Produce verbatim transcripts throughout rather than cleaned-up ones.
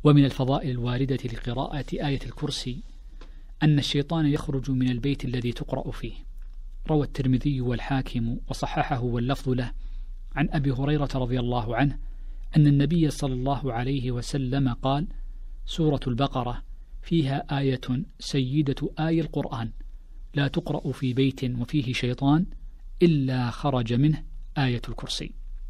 ومن الفضائل الواردة لقراءة آية الكرسي أن الشيطان يخرج من البيت الذي تقرأ فيه. روى الترمذي والحاكم وصححه واللفظ له عن أبي هريرة رضي الله عنه أن النبي صلى الله عليه وسلم قال: سورة البقرة فيها آية سيدة آي القرآن لا تقرأ في بيت وفيه شيطان إلا خرج منه آية الكرسي.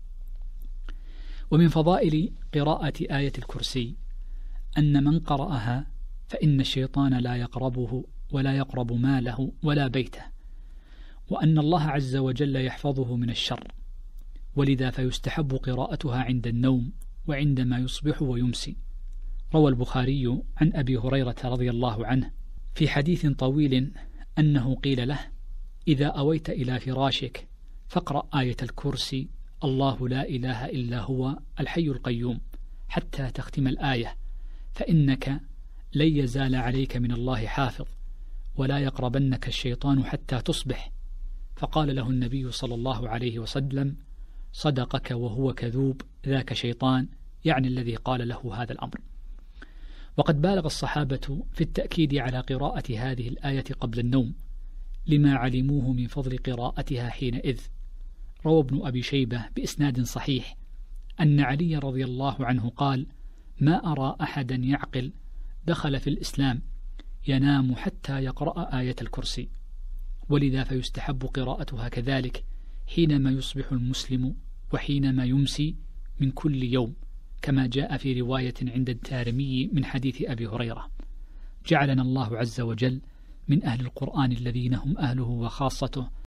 ومن فضائل قراءة آية الكرسي أن من قرأها فإن الشيطان لا يقربه ولا يقرب ماله ولا بيته، وأن الله عز وجل يحفظه من الشر، ولذا فيستحب قراءتها عند النوم وعندما يصبح ويمسي. روى البخاري عن أبي هريرة رضي الله عنه في حديث طويل أنه قيل له: إذا أويت إلى فراشك فاقرأ آية الكرسي الله لا إله إلا هو الحي القيوم حتى تختم الآية، فإنك لن يزال عليك من الله حافظ، ولا يقربنك الشيطان حتى تصبح. فقال له النبي صلى الله عليه وسلم: صدقك وهو كذوب، ذاك شيطان، يعني الذي قال له هذا الأمر. وقد بالغ الصحابة في التأكيد على قراءة هذه الآية قبل النوم لما علموه من فضل قراءتها حينئذ. روى ابن أبي شيبة بإسناد صحيح أن علي رضي الله عنه قال: ما أرى أحدا يعقل دخل في الإسلام ينام حتى يقرأ آية الكرسي، ولذا فيستحب قراءتها كذلك حينما يصبح المسلم وحينما يمسي من كل يوم، كما جاء في رواية عند الدارمي من حديث أبي هريرة. جعلنا الله عز وجل من أهل القرآن الذين هم أهله وخاصته.